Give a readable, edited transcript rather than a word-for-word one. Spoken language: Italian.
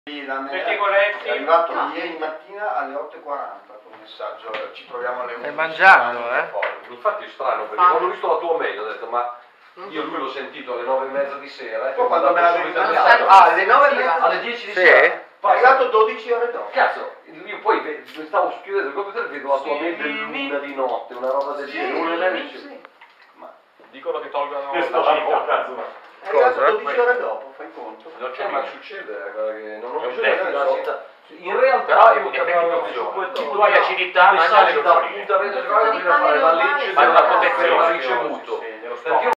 Perché Coletti è arrivato ieri mattina alle 8:40 con un messaggio, ci troviamo alle 11. Stai mangiando, Infatti è strano, perché quando ho visto la tua mail ho detto ma io lui l'ho sentito alle 9:30 di sera e Poi quando me subito l'ha il detto messaggio alle 9:30 alle 10 di Sì? sera. è arrivato 12 ore dopo. Cazzo, io poi stavo scrivendo il computer e vedo la tua mail dell'una di notte, una roba del genere, l'una e mezza. Sì. Ma dicono che tolgono che la città. cazzo, È arrivato Cosa? 12 ore dopo, fai conto. Non c'è ma mai. succede, guarda che non ho È un bisogno di deficit. darsi. In realtà Però io in effetti funziona. su quel tipo Tu hai di acidità, mangia le messaggi da broccoli. punta a rete, bisogna fare la legge Ma della una protezione del ricevuto. sì, dello Perché io